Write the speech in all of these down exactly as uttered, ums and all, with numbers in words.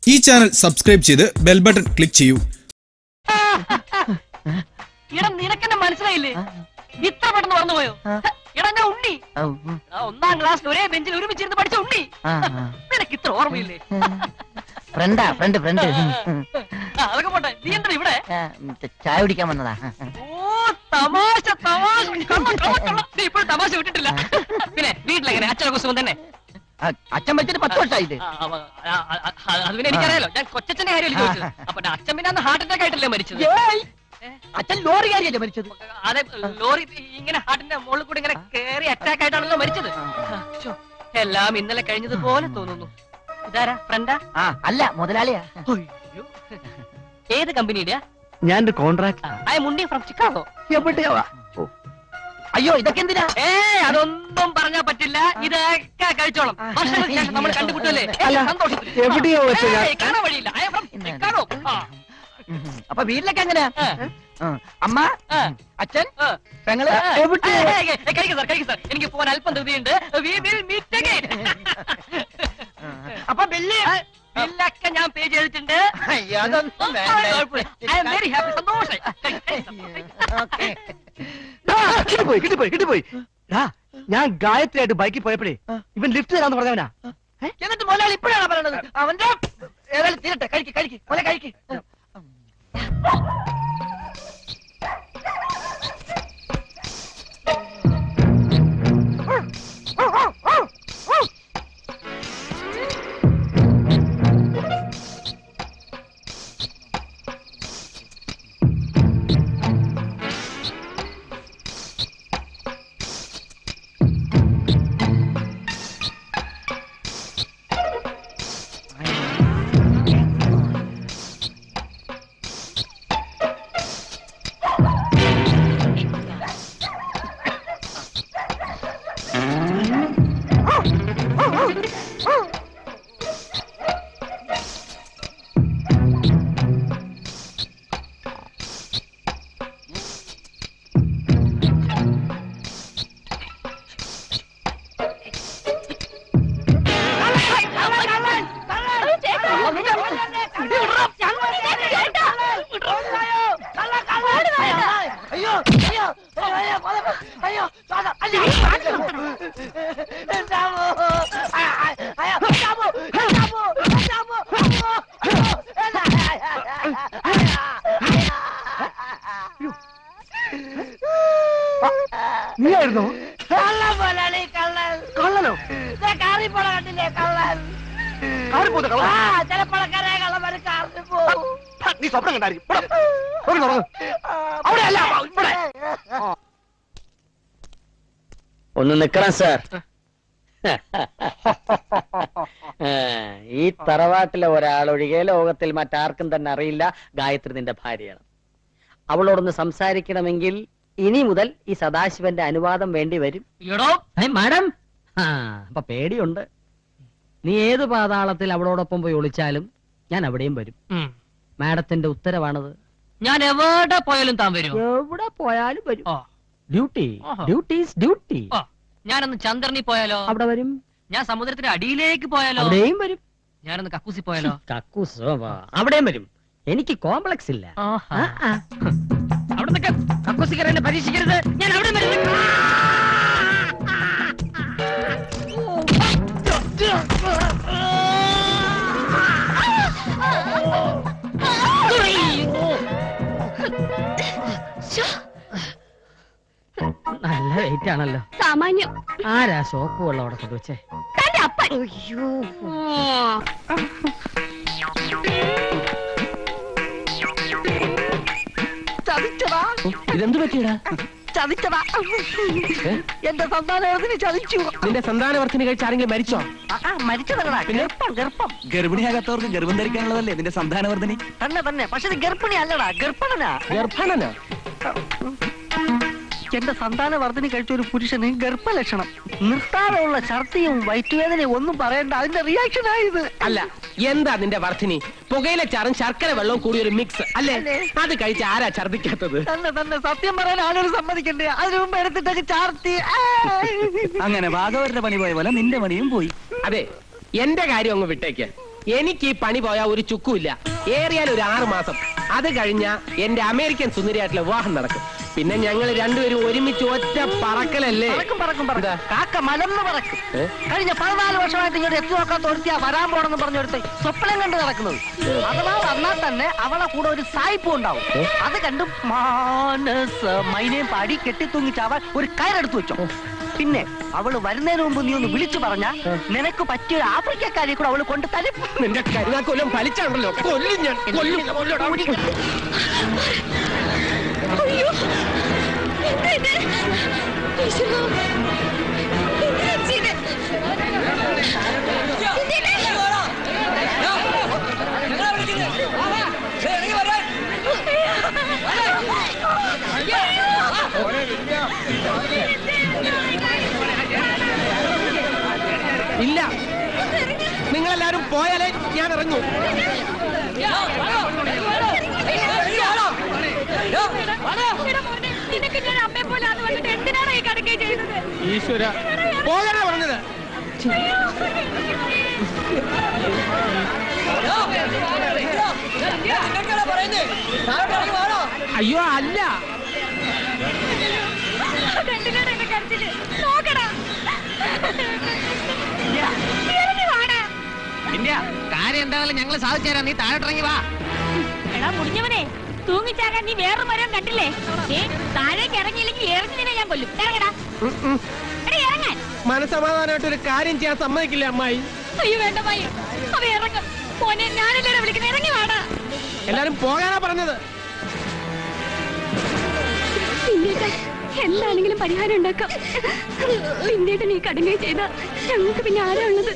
ഈ channel subscribe ചെയ്ത് bell button click ചെയ്യൂ. എടാ നിനക്കെന്നെ മനസ്സിലായില്ലേ? ഇത്ര പെട്ടെന്ന് വന്നു പോയോ? എടാ ഞാൻ ഉണ്ണി, ഒന്നാം ക്ലാസ്സിൽ ഒരേ ബെഞ്ചിൽ ഒരുമിച്ചിരുന്ന് പഠിച്ച ഉണ്ണി. നിനക്ക് ഇത്ര ഓർമ്മയില്ലേ? ഫ്രണ്ടാ ഫ്രണ്ട് ഫ്രണ്ട് അതൊക്കെ പോട്ടെ, നീ എന്താ ഇവിടെ? ചായ കുടിക്കാൻ വന്നതാ. ഓ തമാശ തമാശ, ഇപ്പോഴും തമാശ വിട്ടിട്ടില്ല. പിന്നെ വീട്ടിലെങ്ങനെ അച്ഛനൊക്കെ സുഖം തന്നെ? അച്ഛൻ വെച്ചിട്ട് പത്ത് വർഷമായിട്ട്. അത് പിന്നെ എനിക്കറിയാലോ, ഞാൻ കൊച്ചച്ഛന്റെ കാര്യമല്ലേ ചോദിച്ചത്. അപ്പൊ അച്ഛൻ പിന്നെ അന്ന് ഹാർട്ട് അറ്റാക്ക് ആയിട്ടല്ലേ മരിച്ചത്? അച്ഛൻ ലോറി കാര്യല്ലേ മരിച്ചത്? അതെ, ലോറി ഇങ്ങനെ ഹാർട്ടിന്റെ മുകളിൽ കൂടി ഇങ്ങനെ കേറി അറ്റാക്ക് ആയിട്ടാണല്ലോ മരിച്ചത്. എല്ലാം ഇന്നലെ കഴിഞ്ഞതുപോലെ തോന്നുന്നു. ഇതാരാ ഫ്രണ്ടാ? ആ അല്ല, മുതലാളിയാ. ഏത് കമ്പനിയുടെയാ? ഞാനൊരു കോൺട്രാക്ട്. ഐ മുണ്ടി ഫ്രം ചിക്കാഗോ. എവിടെയാ? അയ്യോ ഇതൊക്കെ എന്തിനാ? ഏ അതൊന്നും പറഞ്ഞാ പറ്റില്ല, ഇതൊക്കെ കഴിച്ചോളം. വർഷങ്ങൾക്ക് ശേഷം നമ്മൾ കണ്ടുപിട്ടല്ലേ, സന്തോഷത്തിൽ. എവിടെയോ കാണാൻ വഴിയില്ല. I from Chicago. അപ്പൊ വീട്ടിലൊക്കെ എങ്ങനെയാ? അമ്മ, അച്ഛൻ, പെങ്ങള്? കഴിക്കും സാർ, കഴിക്കും സാർ. എനിക്ക് പോകാൻ അല്പം ധൃതിയുണ്ട്. അപ്പൊ ബില്ല് ബില്ലൊക്കെ ഞാൻ പേ ചെയ്തിട്ടുണ്ട്. I am very happy. സന്തോഷം. കിട്ടിപ്പോയി കിട്ടിപ്പോയി കിട്ടിപ്പോയി. ഞാൻ ഗായത്രിയായിട്ട് ബൈക്കിൽ പോയപ്പോഴേ ഇവൻ ലിഫ്റ്റ് തരാന്ന് പറഞ്ഞവനാ. എന്നിട്ട് മുതലാളി ഇപ്പോഴാണ് പറയണത് അവന്റെ ഏതായാലും തീരട്ടെ. കഴിക്ക് കഴിക്ക് മുല കഴിക്ക്. നീയായിരുന്നോ? കള്ളനോ? കാറി പോണ കണ്ടില്ലേ കള്ളൻ? നീ സ്വപ്നം കണ്ടായിരിക്കും. ഒന്ന് നിക്കണം സാർ. ഈ തറവാട്ടിലെ ഒരാളൊഴികെ ലോകത്തിൽ മറ്റാർക്കും തന്നെ അറിയില്ല ഗായത്രി നിന്റെ ഭാര്യയാണ്. അവളോടൊന്ന് സംസാരിക്കണമെങ്കിൽ ഇനി മുതൽ ഈ സദാശിവന്റെ അനുവാദം വേണ്ടി വരും. മാഡം, അപ്പൊ പേടിയുണ്ട്. നീ ഏത് പാതാളത്തിൽ അവളോടൊപ്പം പോയി ഒളിച്ചാലും ഞാൻ അവിടെയും വരും. മാഡത്തിന്റെ ഉത്തരവാണത്. ഞാൻ എവിടെ പോയാലും താൻ വരും? എവിടെ പോയാലും വരും. Duty duties duty. ഞാനൊന്ന് ചന്ദ്രനിൽ പോയാലോ? അവിടെ വരും. ഞാൻ സമുദ്രത്തിന്റെ അടിയിലേക്ക് പോയാലോ? അവിടെയും വരും. ഞാനൊന്ന് കക്കൂസി പോയാലോ? കക്കൂസ് അവിടെയും വരും. എനിക്ക് കോംപ്ലക്സ് ഇല്ല. അവിടെ കക്കൂസിക്കർ എന്നെ പരീക്ഷിക്കരുത്. ഞാൻ അവിടെ വരും. നല്ല വെയിറ്റ് ആണല്ലോ. സാമാന്യം. ആരാ സോപ്പ് വെള്ളം അവിടെ കൊണ്ടുവച്ചേ? അയ്യോ, ഇതെന്ത് പറ്റിയടാ? ചതിച്ചതാ. എന്റെ സന്താനവർദ്ധനി ചതിച്ചു. നിന്റെ സന്താനവർദ്ധനി കഴിച്ച് ആരെങ്കിലും മരിച്ചോ? മരിച്ചതല്ലടാ, ഗർഭം ഗർഭം. ഗർഭിണിയാകാത്തവർക്ക് ഗർഭം ധരിക്കാനുള്ളതല്ലേ നിന്റെ സന്താനവർദ്ധനി? തന്നെ തന്നെ. പക്ഷെ ഇത് ഗർഭിണി അല്ലടാ, ഗർഭണനാ. ഗർഭണനോ? എന്റെ സന്താനവർദ്ധനി കഴിച്ച ഒരു പുരുഷന് ഗർഭലക്ഷണം. നിർത്താതെയുള്ള ഛർദിയും വയറ്റുവേദനയും ഒന്നും പറയണ്ട, അതിന്റെ റിയാക്ഷൻ ആയത്. അല്ല, എന്താ നിന്റെ വർദ്ധിനി? പുകയില ചാറും ശർക്കര വെള്ളവും കൂടി ഒരു മിക്സ് അല്ലേ? അത് കഴിച്ച് ആരാ ഛർദിക്കാത്തത്? തന്നെ തന്നെ. സത്യം പറയാൻ ആളുകൾ സമ്മതിക്കണ്ടേ? അതിനു മുമ്പ് എടുത്തിട്ടൊക്കെ ചാർത്തി. അങ്ങനെ ഭാഗവരുടെ പണി പോയ പോലെ നിന്റെ പണിയും പോയി. അതെ, എന്റെ കാര്യം അങ്ങ് വിട്ടേക്ക്. എനിക്ക് ഈ പണി പോയാൽ ഒരു ചുക്കുമില്ല. ഏറിയാൽ ഒരു ആറു മാസം. അത് കഴിഞ്ഞ എന്റെ അമേരിക്കൻ സുന്ദരിയായിട്ടുള്ള വിവാഹം നടക്കും. പിന്നെ ഞങ്ങൾ രണ്ടുപേരും ഒരുമിച്ച് ഒറ്റ പറക്കലല്ലേ? പറക്കും പറക്കും പറക്കും. കാക്ക മലന്ന് പറക്കും. കഴിഞ്ഞ പതിനാല് വർഷമായിട്ട് ഇങ്ങോട്ട് എത്തി നോക്കാത്ത ഒരുത്തിയാ വരാൻ പോണെന്ന് പറഞ്ഞൊരുത്തി സ്വപ്നം കണ്ട് നടക്കുന്നത്. അഥവാ വന്നാൽ തന്നെ അവളെ കൂടെ ഒരു സായിപ്പും ഉണ്ടാവും. അത് കണ്ട് മാനസ മൈനയും പാടി കെട്ടിത്തൂങ്ങിച്ചാവാൻ ഒരു കയറെടുത്ത് വെച്ചോ. പിന്നെ അവള് വരുന്നതിന് മുമ്പ് നീ ഒന്ന് വിളിച്ചു പറഞ്ഞ നിനക്ക് പറ്റിയ ഒരു ആഫ്രിക്കക്കാരെ കൂടെ അവള് കൊണ്ട് തരും. നിന്റെ കരുനാക്കൊല്ലം ഫലിച്ചാണല്ലോ. കൊല്ലും ഞാൻ. കൊല്ലും. അയ്യോ എന്താ ഇത്? ഈശ്വരാ, എന്തിനാ ചെയ്തേ? ഇല്ല, നിങ്ങളെല്ലാരും പോയാലേ ഞാൻ ഇറങ്ങൂ. ഈശ്വര, പോകാനാ പറഞ്ഞത്. അയ്യോ അല്ല, കാര്യം എന്തായാലും ഞങ്ങള് സാധിച്ചു തരാം. നീ താഴോട്ടിറങ്ങി വാ. എടാ മുടിഞ്ഞവനെ, തൂങ്ങിച്ചാകാൻ നീ വേറൊരു മരം കണ്ടില്ലേ? താഴേക്ക് ഇറങ്ങിയില്ലെങ്കിൽ ഇറങ്ങിനെ ഞാൻ കൊല്ലും. ഇറങ്ങടാ, ഇറങ്ങാൻ. മനസമാധാനമായിട്ട് ഒരു കാര്യം ചെയ്യാൻ സമ്മതിക്കില്ല അമ്മായി. അയ്യോ വേണ്ട മായി, അവ ഇറങ്ങും. മോനെ ഞാനല്ലേ വിളിക്കുന്നത്, ഇറങ്ങി വാടാ. എല്ലാരും പോകാനാ പറഞ്ഞത്. എന്താണെങ്കിലും പരിഹാരം ഉണ്ടാക്കാം. പിന്നീട് നീ കടുങ്ങ ചെയ്ത ഞങ്ങൾക്ക് പിന്നെ ആരാ ഉള്ളത്?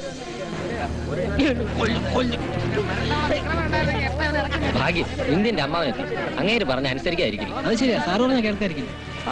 ഭാഗ്യം, ഇന്ത്യന്റെ അമ്മാവനെത്തി. അങ്ങേര് പറഞ്ഞ അനുസരിക്കായിരിക്കും. അത് ശരിയാ, സാറ് പറഞ്ഞ കേൾക്കായിരിക്കും.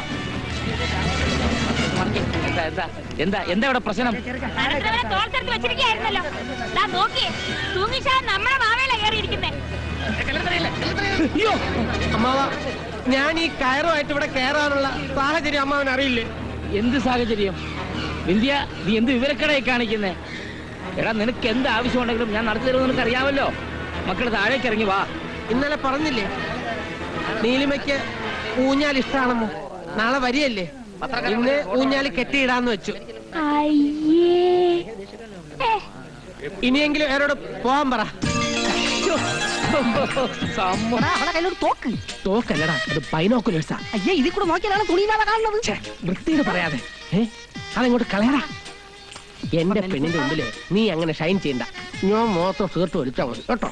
എന്താ എന്താ എന്താ ഇവിടെ പ്രശ്നം? തോർത്തെടുത്ത് വെച്ചിരിക്കുകയായിരുന്നല്ലോ. നോക്കിയേ, തൂങ്ങിച്ചാ നമ്മളെ മാവേല കയറിയിരിക്കുന്നേ. അയ്യോ അമ്മാവ, ഞാൻ ഈ കയറുമായിട്ട് ഇവിടെ കയറാനുള്ള സാഹചര്യം അമ്മാവൻ അറിയില്ലേ? എന്ത് സാഹചര്യം? ഇന്ത്യ, നീ എന്ത് വിവരക്കടയെ കാണിക്കുന്നേ? എടാ, നിനക്ക് എന്ത് ആവശ്യമുണ്ടെങ്കിലും ഞാൻ നടത്തി തരുമെന്ന് നിനക്ക് അറിയാമല്ലോ. മക്കൾ താഴേക്ക് ഇറങ്ങി വാ. ഇന്നലെ പറഞ്ഞില്ലേ നീലിമയ്ക്ക് ഊഞ്ഞാൽ ഇഷ്ടാണെന്ന്? നാളെ വരികയല്ലേ, ഇന്ന് ഊഞ്ഞാല് കെട്ടിയിടാന്ന് വെച്ചു. ഇനിയെങ്കിലും അവരോട് പോവാൻ പറ. തോക്ക് തോക്കല്ലടാ, അത് ബൈനോക്കുലേഴ്സാ. അയ്യേ, ഇതിൽ കൂടെ നോക്കിയാലാണ് തുണിയില്ലാതെ കാണുന്നത്. വൃത്തിയോട് പറയാതെ അതങ്ങോട്ട് കളയടാ. എന്റെ പെണ്ണിന്റെ മുമ്പില് നീ അങ്ങനെ ഷൈൻ ചെയ്യണ്ട. ഞാൻ മൊത്തം സീർട്ട് വലിച്ചാ മതി കേട്ടോ.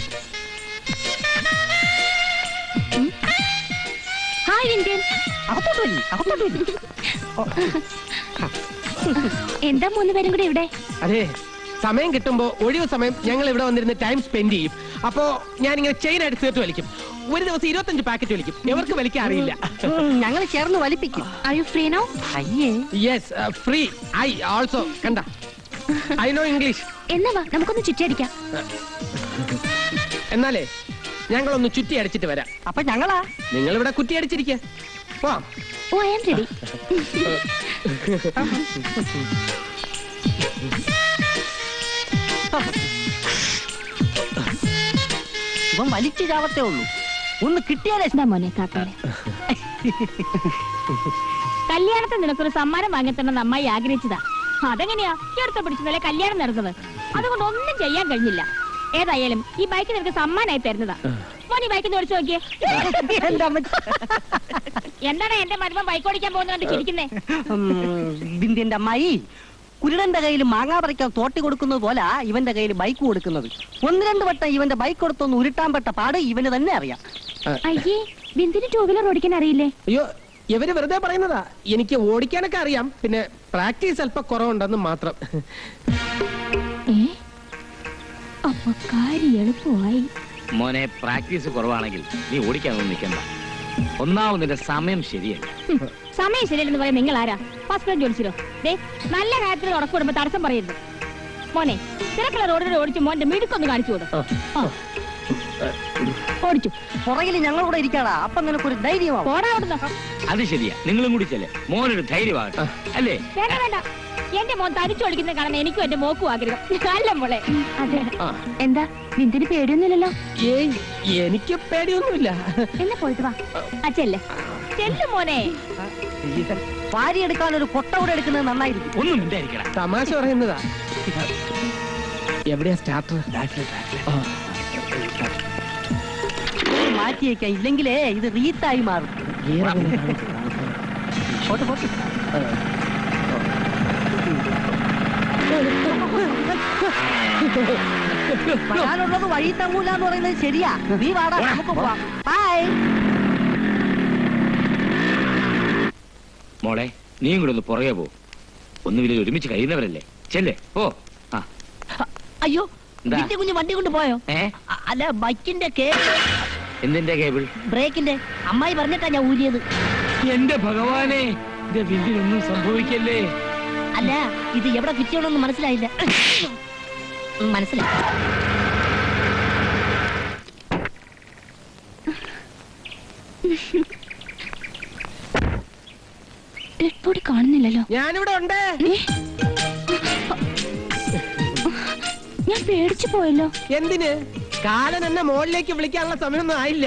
എന്താ മൂന്ന് പേരും കൂടെ ഇവിടെ? അതെ, സമയം കിട്ടുമ്പോ ഒഴിവ് സമയം ഞങ്ങൾ ഇവിടെ വന്നിരുന്ന് ടൈം സ്പെൻഡ് ചെയ്യും. അപ്പോ ഞാൻ ഇങ്ങനെ ചെയിൻ ആയിട്ട് സീർട്ട് വലിക്കും. ഒരു ദിവസം ഇരുപത്തഞ്ച് പാക്കറ്റ് വലിക്കും. എവർക്ക് വലിക്കാൻ അറിയില്ല. ഞങ്ങൾ ചേർന്ന് വലിപ്പിക്കും. Are you free now? അയ്യേ, യെസ്, ഫ്രീ. ഐ ഓൾസോ കണ്ട ഐ നോ ഇംഗ്ലീഷ്. എന്നാ വാ, നമുക്കൊന്ന് ചുറ്റിയടിക്കാം. എന്നാലേ ഞങ്ങളൊന്ന് ചുറ്റി അടിച്ചിട്ട് വരാം. അപ്പൊ ഞങ്ങളാ? നിങ്ങൾ ഇവിടെ കുറ്റി അടിച്ചിരിക്കുക. പോവാം. ഓ, ഐ ആം റെഡി. ഇവൻ വലിച്ചു ചാവത്തേ ഉള്ളൂ. ഒന്ന് കിട്ടിയാലേ മോനെ കാക്കാലെ. കല്യാണത്തിന് നിനക്കൊരു സമ്മാനം വാങ്ങിത്തണമെന്ന് അമ്മായി ആഗ്രഹിച്ചതാ. അതെങ്ങനെയാ ഈ അടുത്ത പിടിച്ചതല്ലേ കല്യാണം നടന്നത്? അതുകൊണ്ട് ഒന്നും ചെയ്യാൻ കഴിഞ്ഞില്ല. ഏതായാലും ഈ ബൈക്ക് നിനക്ക് സമ്മാനമായി തരുന്നതാ. മോൻ ഈ ബൈക്കിന് ഓടിച്ചു നോക്കിയേ. എന്താണ് എന്റെ മരുമൻ ബൈക്ക് ഓടിക്കാൻ പോകുന്നത് ചിരിക്കുന്നേ? ബിന്ദിന്റെ അമ്മായി, കുരുടന്റെ കയ്യിൽ മാങ്ങാ പറിക്കാൻ തോട്ടി കൊടുക്കുന്നത് പോലെ ഇവന്റെ കയ്യിൽ ബൈക്ക് കൊടുക്കുന്നത്. ഒന്ന് രണ്ട് വട്ടം ഇവന്റെ ബൈക്ക് കൊടുത്തൊന്ന് ഉരുട്ടാൻ പെട്ട പാട് ഇവന് തന്നെ അറിയാം. അയ്യേ, ബിന്ദിന് ടൂ വീലർ ഓടിക്കാൻ അറിയില്ലേ? അയ്യോ, ഇവര് വെറുതെ പറയുന്നതാ. എനിക്ക് ഓടിക്കാനൊക്കെ അറിയാം, പിന്നെ പ്രാക്ടീസ് അല്പം കുറവുണ്ടെന്ന് മാത്രം. അപ്പൊ കാര്യം എളുപ്പമായി. മോനെ, പ്രാക്ടീസ് കുറവാണെങ്കിൽ നീ ഓടിക്കാനൊന്നും നിൽക്കണ്ട. ഒന്നാമത് നിന്റെ സമയം ശരിയല്ല. സമയം ശരിയല്ലെന്ന് പറയാൻ നിങ്ങൾ ആരാ? ഫസ്റ്റ് ജോലിച്ചിരോ? ദേ, നല്ല കാര്യത്തിൽ ഉറപ്പിടുമ്പോ തടസ്സം പറയരുത്. മോനെ, തിരക്കുള്ള റോഡിൽ ഓടിച്ച് മോന്റെ മിടുക്കൊന്ന് കാണിച്ചു കൊടുക്കും. ഓടിച്ചു പുറകിൽ ഞങ്ങളൂടെ ഇരിക്കാടാ. അപ്പൊ നിനക്കൊരു ധൈര്യമാവും. ഓടാ ഓടുന്ന. അത് ശരിയാ, നിങ്ങളും കൂടി ചെല്ലേ മോനൊരു ധൈര്യമാകട്ടെ അല്ലേ? വേണ്ട വേണ്ട, എന്റെ മോൻ തനിച്ചു ഒളിക്കുന്ന കാണാൻ എനിക്കും എന്റെ മോക്കും ആഗ്രഹം. അല്ല മോളെ. അതെ. എന്താ വിന്ദിന് പേടിയൊന്നുമില്ലല്ലോ? ഏയ് എനിക്ക് പേടിയൊന്നുമില്ല. എന്നെ പോയിട്ട് വാ. അച്ഛല്ലേ ചെല്ലു മോനെ. വാരി എടുക്കാൻ ഒരു കൊട്ട കൂടെ എടുക്കുന്നത് നന്നായിരിക്കും. ഒന്നും മിണ്ടായിരിക്കണം. തമാശ പറയുന്നതാ. എവിടെയാ സ്റ്റാർട്ടർ? മാറ്റിയേക്കാം, ഇല്ലെങ്കിലേ ഇത് റീത്തായി മാറും. പോട്ട് പോട്ട്. വരാനുള്ളത് വഴി തങ്ങൂല എന്ന് പറയുന്നത് ശരിയാ. നീ വാടാ, നമുക്ക് പോവാം. ബൈ. മോളെ നീയും കൂടെ ഒന്ന് പുറകെ പോ. ഒന്നുമില്ല, ഒരുമിച്ച് കഴിയുന്നവരല്ലേ. ചെല്ലേ ഓ. ആ അയ്യോ, എന്താ? നിന്റെ കുഞ്ഞ് വണ്ടി കൊണ്ട് പോയോ? ഏ അ- അല്ല, ബൈക്കിന്റെ കേബിൾ. എന്തിന്റെ കേബിൾ? ബ്രേക്കിന്റെ. അമ്മായി പറഞ്ഞിട്ടാ ഞാൻ ഊരിയത്. എന്റെ ഭഗവാനെ, എന്റെ വിന്ദിനൊന്നും സംഭവിക്കല്ലേ. അല്ല, ഇത് എവിടെ ഫിറ്റ് ചെയ്യണമെന്ന് മനസ്സിലായില്ല. ഉം, മനസ്സിലായി. ഡെഡ്ബോഡി കാണുന്നില്ലല്ലോ. ഞാനിവിടെ ഉണ്ട്. ഞാൻ പേടിച്ചു പോയല്ലോ. എന്തിന്? കാലൻ എന്നെ മോളിലേക്ക് വിളിക്കാനുള്ള സമയമൊന്നും ആയില്ല.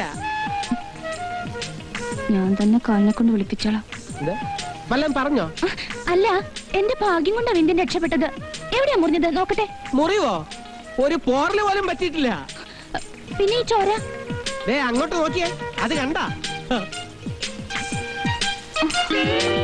ഞാൻ തന്നെ കാലിനെ കൊണ്ട് വിളിപ്പിച്ചോളാം. വല്ലതും പറഞ്ഞോ? അല്ല, എന്റെ ഭാഗ്യം കൊണ്ടാ വിന്ദിൻ രക്ഷപ്പെട്ടത്. എവിടെയാ മുറിഞ്ഞത് നോക്കട്ടെ. മുറിവോ? ഒരു പോറല് പോലും പറ്റിയിട്ടില്ല. പിന്നെ ഈ ചോര? ദേ അങ്ങോട്ട് നോക്കിയേ, അത് കണ്ടാ?